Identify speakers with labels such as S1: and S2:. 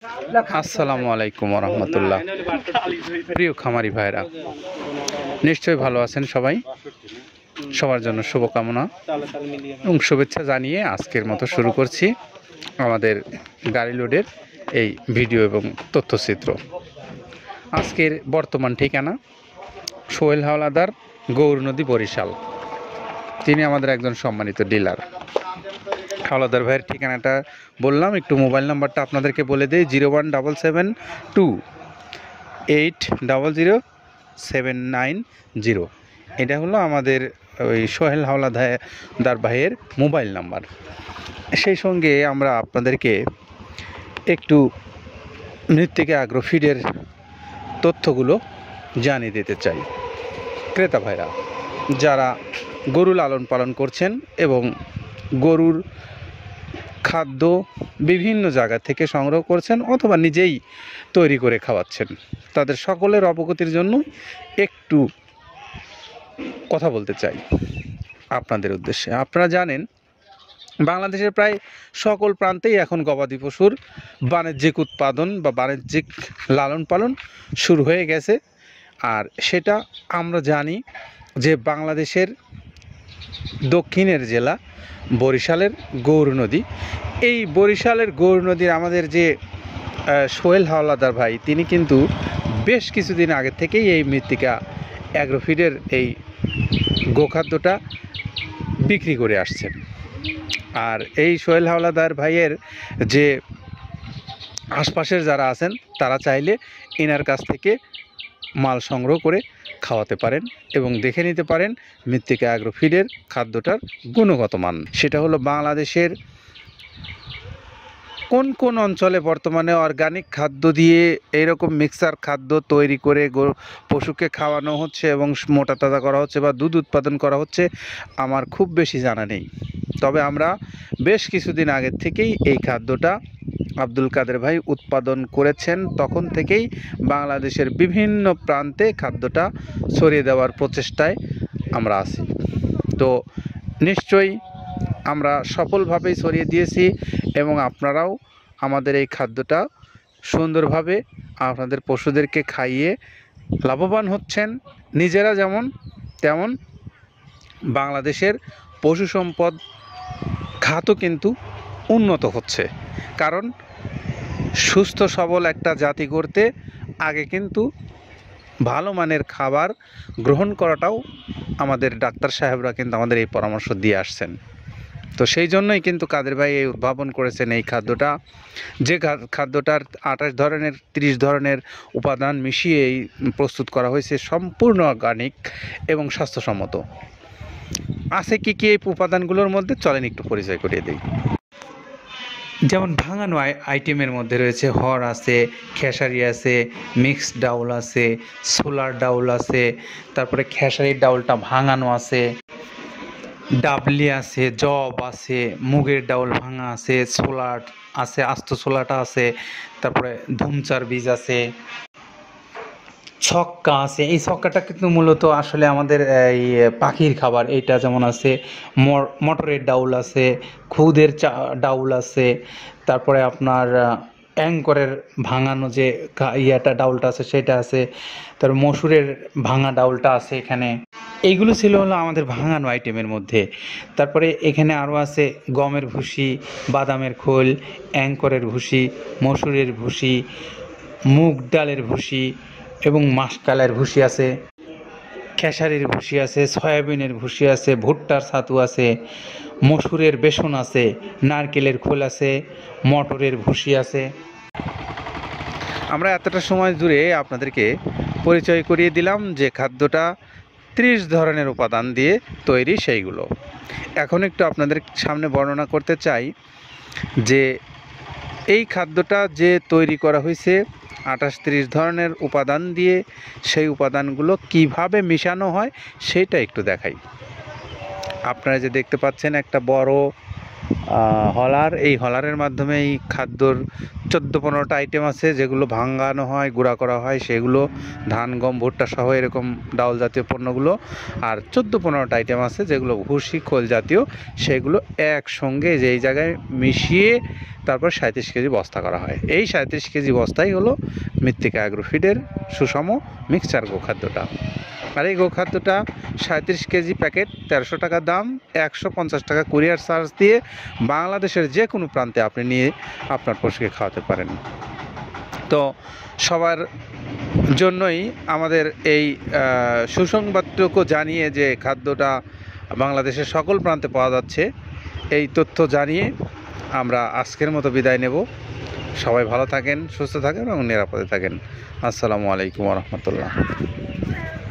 S1: আসসালামু আলাইকুম রহমতুল্লাহ। প্রিয় খামারি ভাইরা, নিশ্চয়ই ভালো আছেন সবাই। সবার জন্য শুভকামনা এবং শুভেচ্ছা জানিয়ে আজকের মতো শুরু করছি আমাদের গাড়ি লোডের এই ভিডিও এবং তথ্যচিত্র। আজকের বর্তমান ঠিকানা সোহেল হাওলাদার, গৌরনদী, বরিশাল। তিনি আমাদের একজন সম্মানিত ডিলার। হাওলাদার ভাইয়ের ঠিকানাটা বললাম, একটু মোবাইল নাম্বারটা আপনাদেরকে বলে দিই, 01772800790। এটা হলো আমাদের ওই সোহেল হাওলাদার ভাইয়ের মোবাইল নাম্বার। সেই সঙ্গে আমরা আপনাদেরকে একটু মৃত্তিকা অ্যাগ্রো ফিডের তথ্যগুলো জানিয়ে দিতে চাই। ক্রেতা ভাইরা যারা গরু লালন পালন করছেন এবং গরুর খাদ্য বিভিন্ন জায়গা থেকে সংগ্রহ করছেন অথবা নিজেই তৈরি করে খাওয়াচ্ছেন, তাদের সকলের অবগতির জন্য একটু কথা বলতে চাই আপনাদের উদ্দেশ্যে। আপনারা জানেন, বাংলাদেশের প্রায় সকল প্রান্তেই এখন গবাদি পশুর বাণিজ্যিক উৎপাদন বা বাণিজ্যিক লালন পালন শুরু হয়ে গেছে। আর সেটা আমরা জানি যে বাংলাদেশের দক্ষিণের জেলা বরিশালের গৌরনদী, এই বরিশালের গৌরনদীর আমাদের যে সোহেল হাওলাদার ভাই, তিনি কিন্তু বেশ কিছুদিন আগে থেকেই এই মৃত্তিকা অ্যাগ্রোফিডের এই গোখাদ্যটা বিক্রি করে আসছেন। আর এই সোহেল হাওলাদার ভাইয়ের যে আশপাশের যারা আছেন, তারা চাইলে এনার কাছ থেকে মাল সংগ্রহ করে খাওয়াতে পারেন এবং দেখে নিতে পারেন মৃত্তিকা অ্যাগ্রোফিডের খাদ্যটার গুণগত মান। সেটা হলো বাংলাদেশের কোন কোন অঞ্চলে বর্তমানে অর্গানিক খাদ্য দিয়ে এইরকম মিক্সার খাদ্য তৈরি করে পশুকে খাওয়ানো হচ্ছে এবং মোটা তাজা করা হচ্ছে বা দুধ উৎপাদন করা হচ্ছে, আমার খুব বেশি জানা নেই। তবে আমরা বেশ কিছুদিন আগের থেকেই এই খাদ্যটা আব্দুল কাদের ভাই উৎপাদন করেছেন, তখন থেকেই বাংলাদেশের বিভিন্ন প্রান্তে খাদ্যটা ছড়িয়ে দেওয়ার প্রচেষ্টায় আমরা আছি। তো নিশ্চয়ই আমরা সফলভাবেই ছড়িয়ে দিয়েছি এবং আপনারাও আমাদের এই খাদ্যটা সুন্দরভাবে আপনাদের পশুদেরকে খাইয়ে লাভবান হচ্ছেন। নিজেরা যেমন তেমন বাংলাদেশের পশু সম্পদ খাতও কিন্তু উন্নত হচ্ছে। কারণ সুস্থ সবল একটা জাতি করতে আগে কিন্তু ভালো মানের খাবার গ্রহণ করাটাও আমাদের ডাক্তার সাহেবরা কিন্তু আমাদের এই পরামর্শ দিয়ে আসছেন। তো সেই জন্যই কিন্তু কাদের ভাই এই উদ্ভাবন করেছেন এই খাদ্যটা, যে খাদ্যটার 28 ধরনের 30 ধরনের উপাদান মিশিয়ে প্রস্তুত করা হয়েছে, সম্পূর্ণ অর্গানিক এবং স্বাস্থ্যসম্মত। আছে কি কি এই উপাদানগুলোর মধ্যে, চলেন একটু পরিচয় করিয়ে দিই। যেমন ভাঙানো আইটেমের মধ্যে রয়েছে হর আছে, খেসারি আছে, মিক্সড ডাউল আছে, সোলার ডাউল আছে, তারপরে খেসারির ডাউলটা ভাঙানো আছে, ডাবলি আছে, জব আছে, মুগের ডাউল ভাঙা আছে, ছোলার আছে, আস্ত ছোলাটা আছে, তারপরে ধুমচার বীজ আছে, ছক্কা আছে। এই ছক্কাটা কিন্তু মূলত আসলে আমাদের এই পাখির খাবার। এইটা যেমন আছে, মটরের ডাউল আছে, খুদের ডাউল আছে, তারপরে আপনার অ্যাঙ্করের ভাঙানো যে ডাউলটা আছে সেটা আছে, তারপর মসুরের ভাঙা ডাউলটা আছে এখানে। এইগুলো ছিল হলো আমাদের ভাঙানো আইটেমের মধ্যে। তারপরে এখানে আরও আছে গমের ভুসি, বাদামের খোল, অ্যাঙ্করের ভুসি, মসুরের ভুসি, মুগ ডালের ভুসি এবং মাসকালের ভুসি আছে, খেসারির ভুসি আছে, সয়াবিনের ভুসি আছে, ভুট্টার ছাতু আছে, মসুরের বেসন আছে, নারকেলের খোল আছে, মটরের ভুসি আছে। আমরা এতটা সময় জুড়ে আপনাদেরকে পরিচয় করিয়ে দিলাম যে খাদ্যটা 30 ধরনের উপাদান দিয়ে তৈরি সেইগুলো। এখন একটু আপনাদের সামনে বর্ণনা করতে চাই যে এই খাদ্যটা যে তৈরি করা হয়েছে 28-30 ধরনের উপাদান দিয়ে, সেই উপাদানগুলো কিভাবে মিশানো হয় সেটা একটু দেখাই। আপনারা যে দেখতে পাচ্ছেন একটা বড় হলার, এই হলারের মাধ্যমে এই খাদ্যর 14-15টা আইটেম আছে যেগুলো ভাঙানো হয়, গুঁড়া করা হয়, সেগুলো ধান গম ভুট্টা সহ এরকম ডাউল জাতীয় পণ্যগুলো। আর 14-15টা আইটেম আছে যেগুলো ভুসি খোল জাতীয়, সেগুলো একসঙ্গে যেই জায়গায় মিশিয়ে তারপর 37 কেজি বস্তা করা হয়। এই 37 কেজি বস্তাই হলো মৃত্তিকা অ্যাগ্রোফিডের সুষম মিক্সচার গোখাদ্যটা। আর এই গোখাদ্যটা 37 কেজি প্যাকেট 1300 টাকা দাম, 150 টাকা কুরিয়ার চার্জ দিয়ে বাংলাদেশের যে কোনো প্রান্তে আপনি নিয়ে আপনার পশুকে খাওয়াতে পারেন। তো সবার জন্যই আমাদের এই সুসংবাদটুকু জানিয়ে যে খাদ্যটা বাংলাদেশের সকল প্রান্তে পাওয়া যাচ্ছে, এই তথ্য জানিয়ে আমরা আজকের মতো বিদায় নেব। সবাই ভালো থাকেন, সুস্থ থাকেন এবং নিরাপদে থাকেন। আসসালামু আলাইকুম ওয়া রাহমাতুল্লাহ।